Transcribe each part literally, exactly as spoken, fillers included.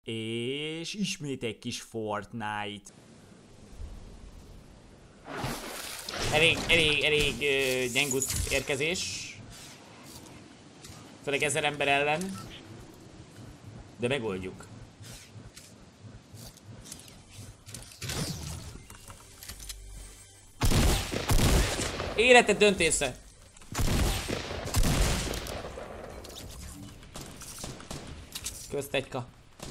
És ismét egy kis Fortnite. Elég, elég, elég uh, gyengút érkezés. Főleg ezer ember ellen. De megoldjuk. Életed döntése! Közt egyka.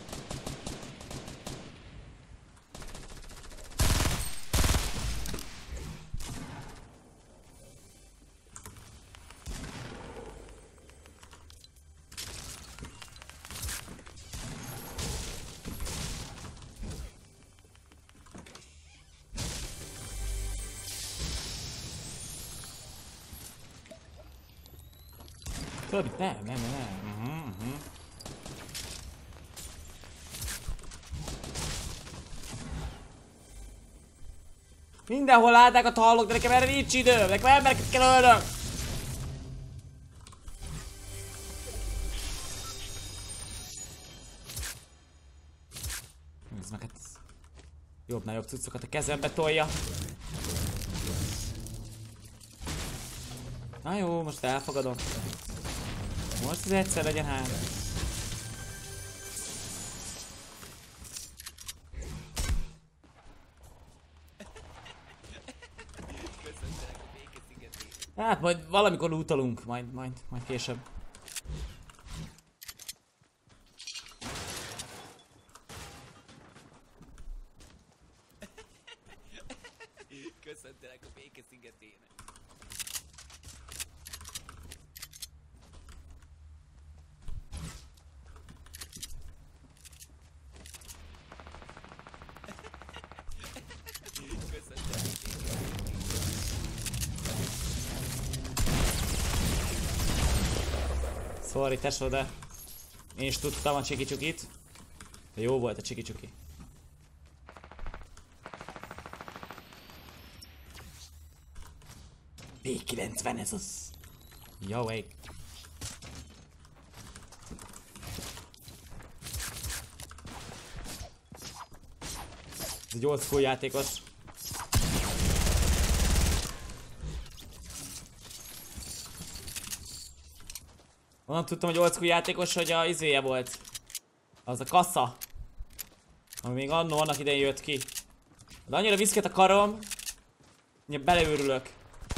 Tudod, nem, nem, nem, nem. Uh-huh, uh-huh. Mindenhol látákat hallok, de nekem erre nincs idő, nekem embereket kell ölnök. Nézd meg, hát jobbnál jobb cuccokat a kezembe tolja. Na jó, most elfogadom. Most ez egyszer legyen három. Hát majd valamikor lootalunk, majd, majd, majd később. Köszöntelek a béke szigetének. Sorry, tesó, de én is tudtam a csiki-csukit. De jó volt a csiki-csuki. B kilencven ez az. Jó, ég. Ez egy old school játékos. Onnan tudtam, hogy old school játékos, hogy a izéje volt. Az a kassa. Ami még annó annak idején jött ki. De annyira viszket a karom, hogy beleőrülök.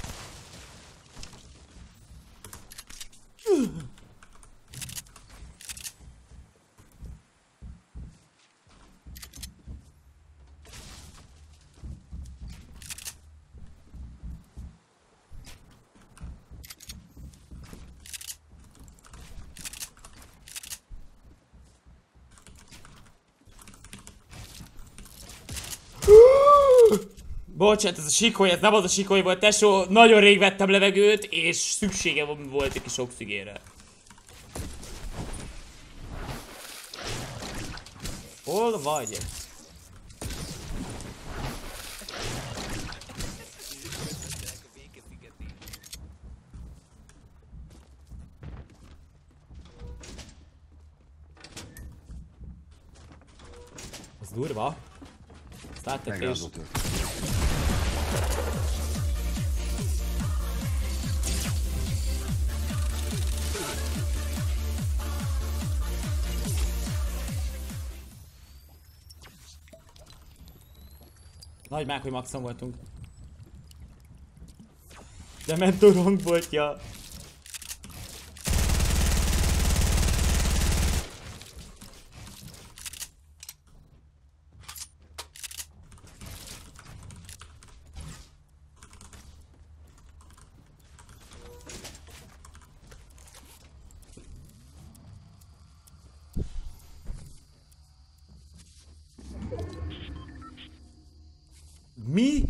Bocsánat, ez a sikoly, ez nem az a sikoly volt, tesó. Nagyon rég vettem levegőt, és szükségem volt egy kis oxigénre. Hol vagy? Ez durva. Starttetés. Nagy mák, hogy maxon voltunk. De mentorunk volt, ja. Mi?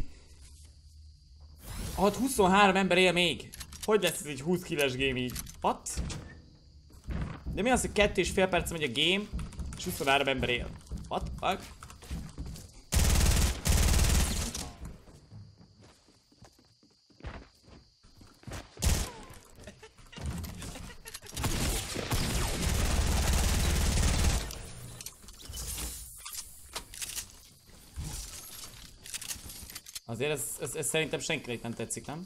Ott huszonhárom ember él még. Hogy lesz ez egy húsz killes game így? What? De mi az, hogy kettő és fél perc megy a game, és huszonhárom ember él? What? Fuck? Azért ez, ez, ez szerintem senkinek nem tetszik, nem?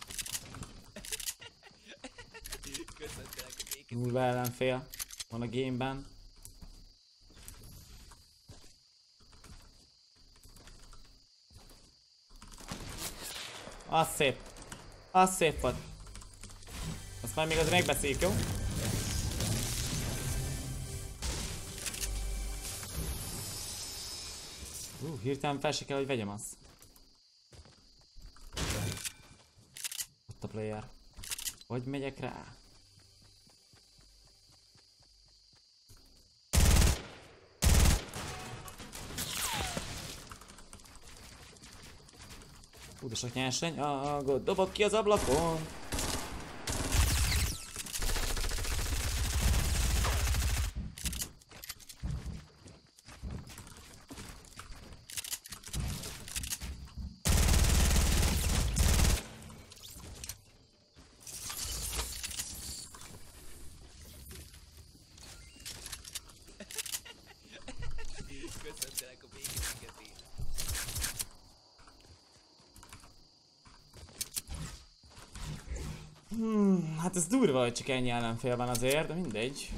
Nulla ellenfél van a gameben. Az szép. Az szép volt. Azt már még az megbeszéljük, jó? Uh, hirtelen fel se kell, hogy vegyem azt. Ott a player. Hogy megyek rá? Hú, de sok nyerseny. Ah, dobott ki az ablakon. Hmm, hát ez durva, hogy csak ennyi ellenfél van azért, de mindegy.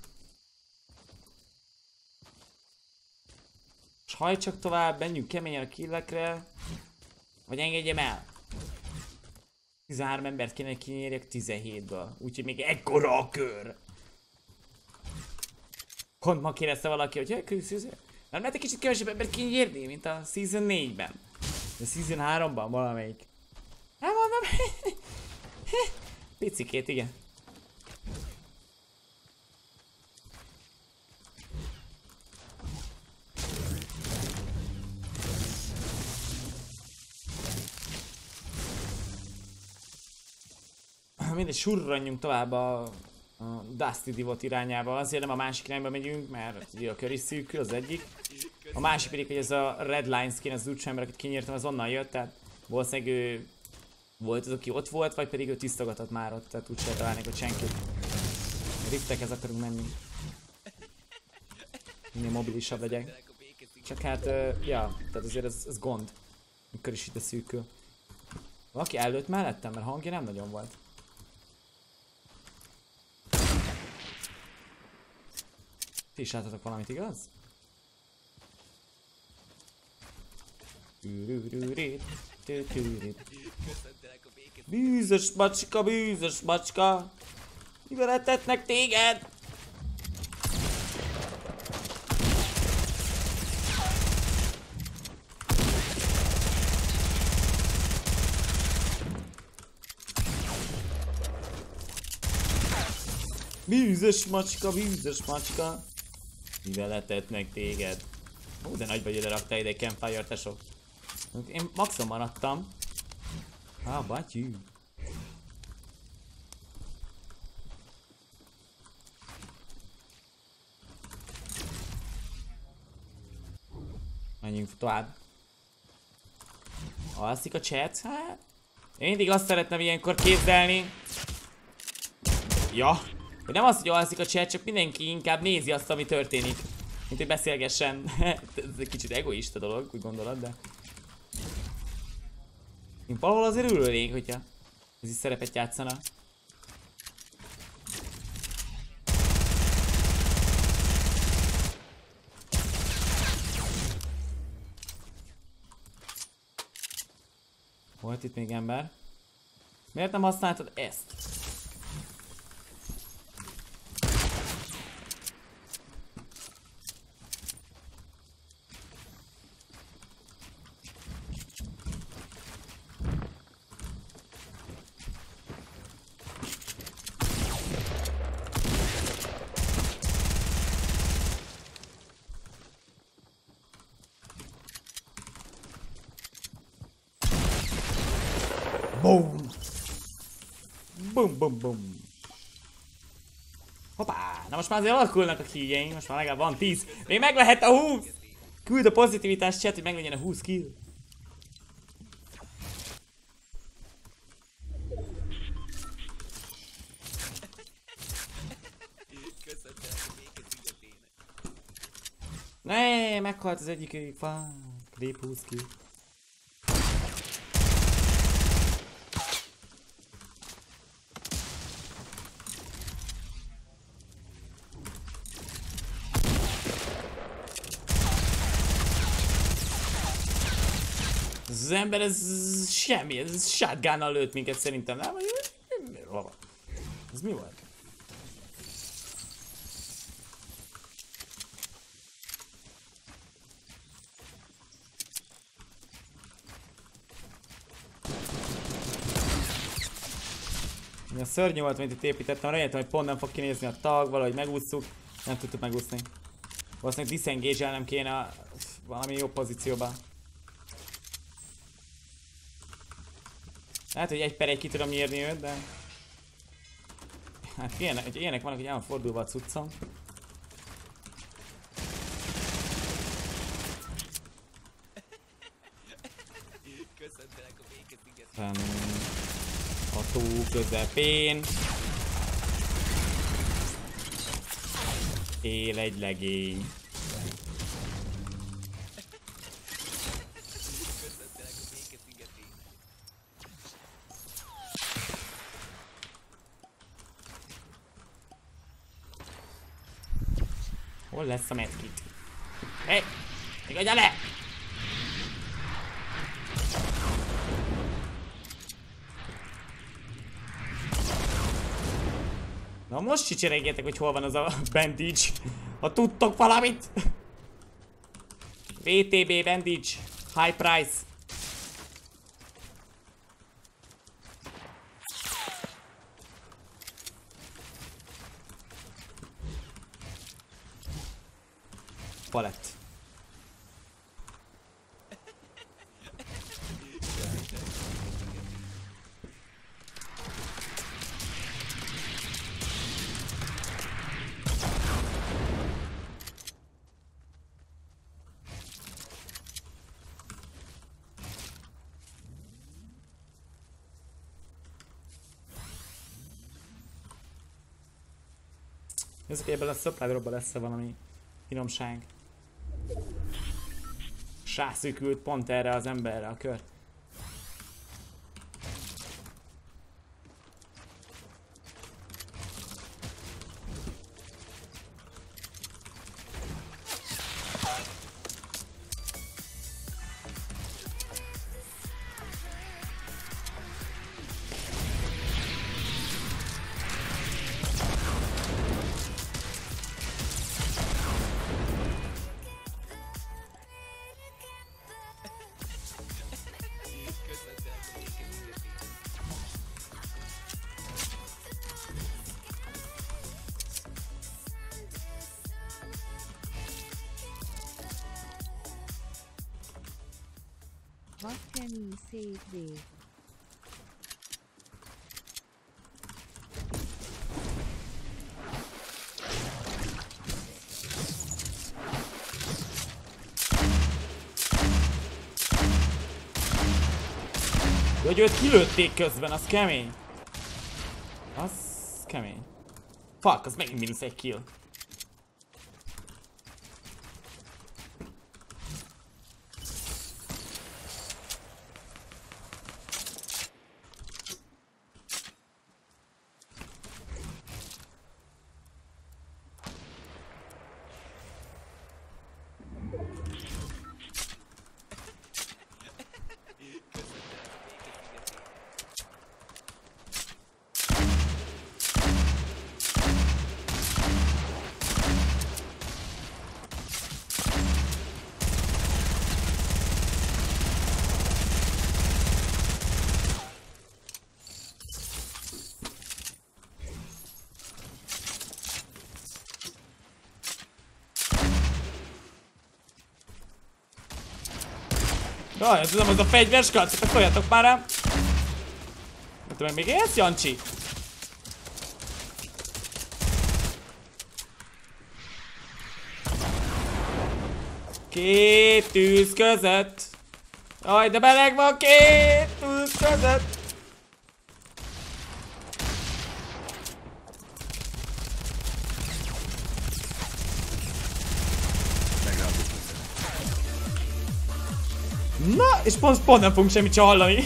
És hajt csak tovább, menjünk keményen a killekre. Vagy engedjem el. tizenhárom embert kéne kinyerjek tizenhétből. Úgyhogy még ekkora a kör. Pont ma kérdezte valaki, hogy nem lehet egy kicsit kevesebb embert kinyerni, mint a Season négyben. De Season háromban valamelyik. Nem mondom. Picikét, igen. Mindegy, surranjunk tovább a, a Dusty Divot irányába. Azért nem a másik irányba megyünk, mert ugye a kör is szűkül, az egyik. A másik pedig, hogy ez a Red Line skin, az Lucha ember, akit kinyírtam, az onnan jött, tehát valószínűleg ő volt az, aki ott volt, vagy pedig ő tisztogatott már ott, tehát úgy sem találnék, hogy senkit. Riftekhez akarunk menni. Minél mobilisabb legyek. Csak hát, uh, ja, tehát azért ez, ez gond. Mikor is itt a szűkül. Valaki előtt mellettem, mert hangja nem nagyon volt. Ti is láttatok valamit, igaz? Bűzös macska, bűzös macska! Mivel etetnek téged? Bűzös macska, bűzös macska! Mivel etetnek téged? Ó, de nagy vagy, ide raktál ide egy campfire, tesó. Én maxon maradtam. How about you? Menjünk tovább. Alszik a chat? Hát... Én mindig azt szeretném ilyenkor képzelni. Ja. Hogy nem az, hogy alszik a chat, csak mindenki inkább nézi azt, ami történik. Mint hogy beszélgessen. Ez egy kicsit egoista dolog, úgy gondolod, de... Én valahol azért örülnék, hogyha ez is szerepet játszana. Volt itt még ember. Miért nem használtad ezt? Boom! Boom, boom, boom! Hoppá! Na most már azért alakulnak a killjeink, most már legalább van tíz. Még meg lehet a húsz! Küld a pozitivitás chat, hogy meglegyen a húsz kill. Ne, meghalt az egyik, fuck, lép húsz kill. az ember, ez semmi, ez shotgunnal lőtt minket szerintem, nem? Ez mi volt? A szörnyű volt, mint itt építettem, reméltem, hogy pont nem fog kinézni a tag, valahogy megúsztuk, nem tudtuk megúszni. Valószínűleg disengage-elnem kéne a valami jobb pozícióba. Lehet, hogy egy per egy ki tudom nyírni őt, de... Hát ilyenek, hogy ilyenek vannak, hogy el van fordulva a cuccom. Köszöntelek a békesziget. Fenn a tó közepén él egy legény. Köszöntelek a békeszigetén. Hol lesz a medkit? Hé! Hey, nyugodj le! Na most csicserégjetek, hogy hol van az a bandage. Ha tudtok valamit! vé té bé bandage. High price. Palett. Nézzük, hogy ebben a supply dropban lesz-e valami finomság. Sászükült pont erre az emberre a kör. What can you say, Dave? Hogy őt kilőtték közben, az kemény. Az kemény. Fuck, az megint mínusz egy kill. Jaj, ez tudom, az a fegyveres karcok, szóljatok már rám! Hát meg még élsz, Jancsi? Két tűz között! Jaj, de meleg van két tűz között! Na, és pont, pont nem fogunk semmit sem hallani.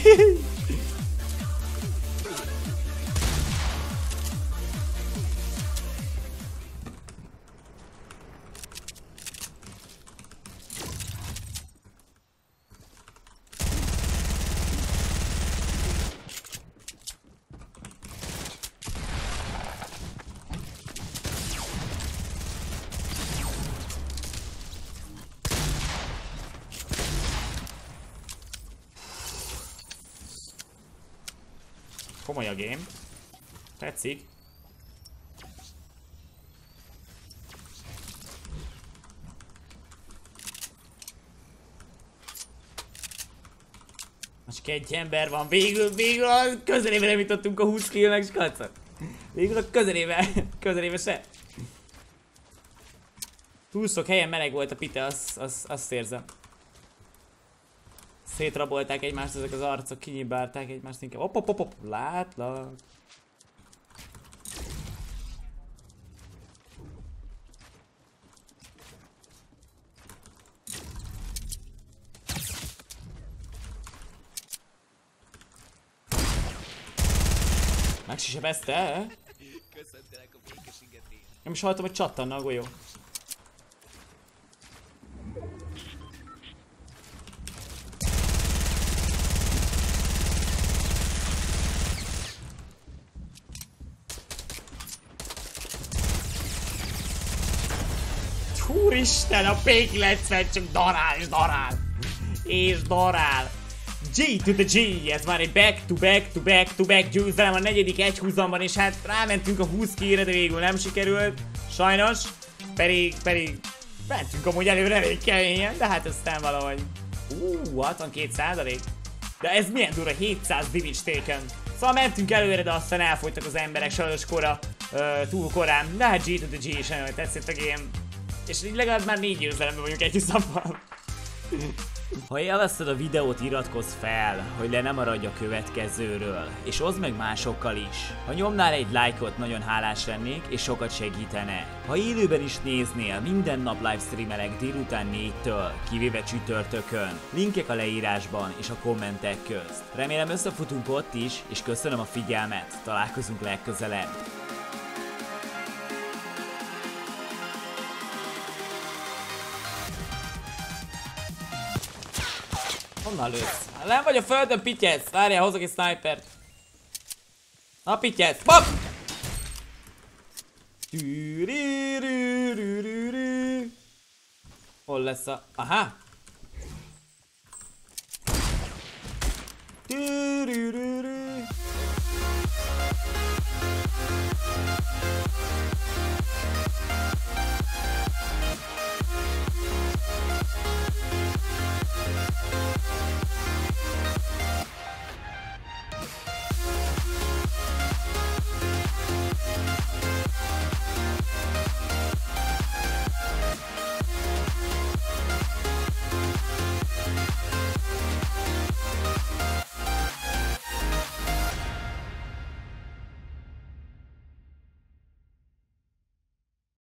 Komoly a game. Tetszik. Most egy ember van, végül, végül a közelébe nem jutottunk a húsz killnek, skacok. Végül a közelébe, közelébe se. Túl sok helyen meleg volt a pite, azt, azt, azt érzem. Szétrabolták egymást ezek az arcok, kinyibálták egymást inkább. Op, op, op, op, látlak. Megsisebezte? Köszöntelek a békességetét. Nem is hallottam, hogy csattanna a golyó. Úristen, a pékletszet csak darál és darál. És darál. G to the G, ez már egy back to back to back to back győzelem a negyedik egyhúzamban, és hát rámentünk a húsz killre, de végül nem sikerült. Sajnos. Pedig, pedig mentünk amúgy előre elég keményen, de hát aztán valahogy. Úúúú, hatvankét százalék. De ez milyen durva, hétszáz damage taken. Szóval mentünk előre, de aztán elfogytak az emberek sajnos kora, uh, túl korán. De hát G to the G is nagyon tetszett a game. És így legalább már négy győzelemben vagyunk egy szavval. Ha élvezted a videót, iratkozz fel, hogy le ne maradj a következőről, és oszd meg másokkal is. Ha nyomnál egy lájkot, nagyon hálás lennék, és sokat segítene. Ha élőben is néznél, minden nap livestreamelek délután négytől, kivéve csütörtökön. Linkek a leírásban és a kommentek közt. Remélem összefutunk ott is, és köszönöm a figyelmet, találkozunk legközelebb. Honnan lősz? Nem vagy a földön, pityesz! Várjál, hozok egy snipert. Na, pityesz! Bak! Hol lesz a... Aha!